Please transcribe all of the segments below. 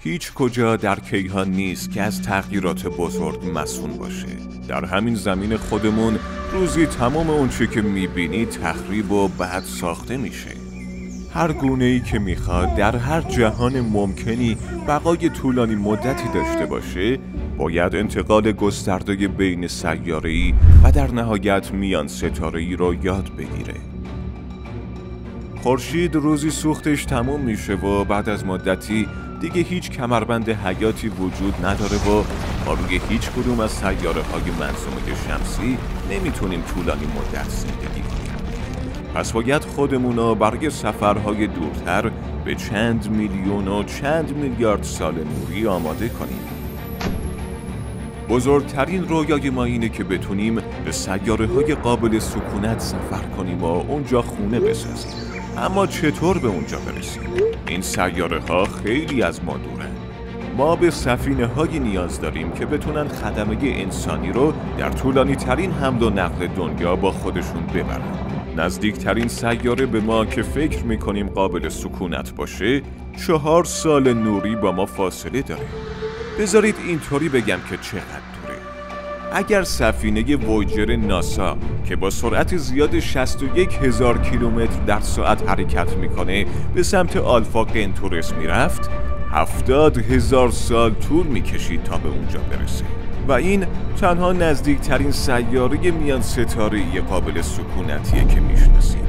هیچ کجا در کیهان نیست که از تغییرات بزرگ مسئول باشه. در همین زمین خودمون روزی تمام اونچه که میبینی تخریب و بعد ساخته میشه. هر گونه‌ای که میخواد در هر جهان ممکنی بقای طولانی مدتی داشته باشه، باید انتقال گسترده بین سیاره‌ای و در نهایت میان ستاره‌ای رو یاد بگیره. خورشید روزی سوختش تموم میشه و بعد از مدتی دیگه هیچ کمربند حیاتی وجود نداره و ما روی هیچ کدوم از سیاره‌های منظومه شمسی نمیتونیم طولانی مدت زندگی کنیم. پس باید خودمونو برای سفرهای دورتر به چند میلیون و چند میلیارد سال نوری آماده کنیم. بزرگترین رویای ما اینه که بتونیم به سیاره‌های قابل سکونت سفر کنیم و اونجا خونه بسازیم. اما چطور به اونجا برسیم؟ این سیاره‌ها خیلی از ما دورن. ما به سفینه‌هایی نیاز داریم که بتونن خدمه انسانی رو در طولانی ترین حمل و نقل دنیا با خودشون ببرن. نزدیکترین سیاره به ما که فکر می‌کنیم قابل سکونت باشه 4 سال نوری با ما فاصله داره. بذارید اینطوری بگم که چقدر دوره. اگر سفینه وویجر ناسا که با سرعت زیاد 61,000 کیلومتر در ساعت حرکت میکنه به سمت آلفا قنتورس میرفت، 70,000 سال طول میکشید تا به اونجا برسه و این تنها نزدیکترین سیاره میان ستاره‌ای قابل سکونتیه که میشناسیم.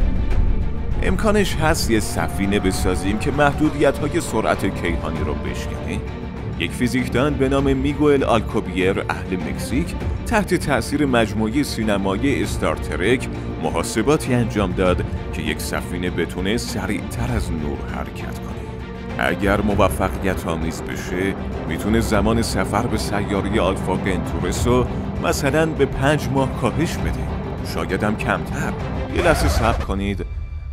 امکانش هست یه سفینه بسازیم که محدودیت‌های سرعت کیهانی رو بشکنه؟ یک فیزیکدان به نام میگوئل آلکوبیر اهل مکزیک تحت تأثیر مجموعه سینمایی استار ترک محاسباتی انجام داد که یک سفینه بتونه سریعتر از نور حرکت کنه. اگر موفقیت آمیز بشه میتونه زمان سفر به سیاره آلفا قنتورس رو مثلا به 5 ماه کاهش بده، شاید هم کمتر. یه لحظه صبر کنید،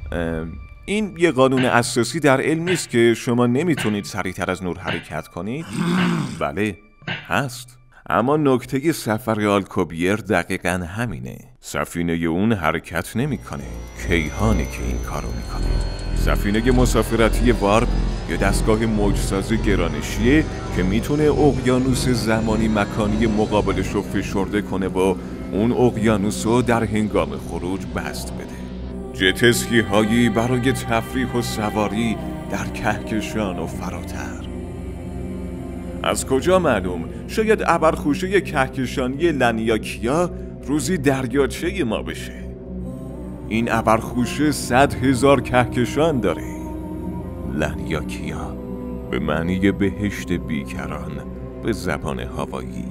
این یه قانون اساسی در علم نیست که شما نمیتونید سریعتر از نور حرکت کنید؟ بله هست، اما نکته سفر آلکوبیر دقیقاً همینه. سفینه اون حرکت نمیکنه، کیهانه که این کارو میکنه. سفینه مسافرتی وارپ یه دستگاه موجساز گرانشیه که میتونه اقیانوس زمانی مکانی مقابلش رو فشرده کنه و اون اقیانوس رو در هنگام خروج بست بده. جت اسکی هایی برای تفریح و سواری در کهکشان و فراتر. از کجا معلوم؟ شاید ابرخوشه کهکشانی لنیاکیا روزی دریاچه ما بشه. این ابرخوشه 100,000 کهکشان داره. لنیاکیا به معنی بهشت بیکران به زبان هاوایی.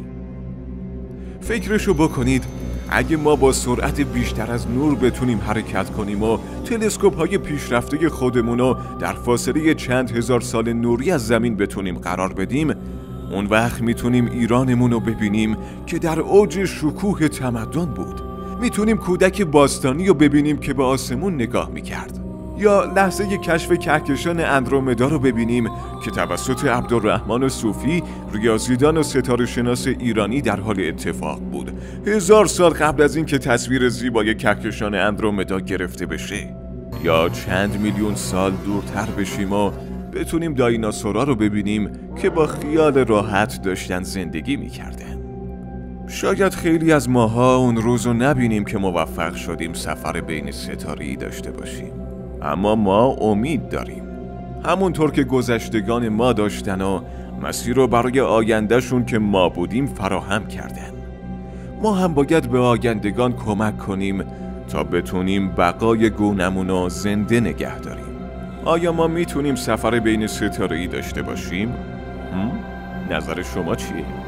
فکرشو بکنید، اگه ما با سرعت بیشتر از نور بتونیم حرکت کنیم و تلسکوپ های پیشرفته خودمونو در فاصله چند هزار سال نوری از زمین بتونیم قرار بدیم، اون وقت میتونیم ایرانمونو ببینیم که در اوج شکوه تمدن بود. میتونیم کودک باستانی رو ببینیم که به آسمون نگاه میکرد، یا لحظه کشف کهکشان اندرومدا رو ببینیم که توسط عبدالرحمن صوفی، ریاضیدان و ستاره شناس ایرانی در حال اتفاق بود 1000 سال قبل از این که تصویر زیبای کهکشان اندرومدا گرفته بشه. یا چند میلیون سال دورتر بشیم و بتونیم دایناسورا رو ببینیم که با خیال راحت داشتن زندگی میکردن. شاید خیلی از ماها اون روز رو نبینیم که موفق شدیم سفر بین ستاره‌ای داشته باشیم، اما ما امید داریم. همونطور که گذشتگان ما داشتن و مسیر رو برای آیندهشون که ما بودیم فراهم کردن. ما هم باید به آیندگان کمک کنیم تا بتونیم بقای گونمون رو زنده نگه داریم. آیا ما میتونیم سفر بین ستاره‌ای داشته باشیم؟ نظر شما چیه؟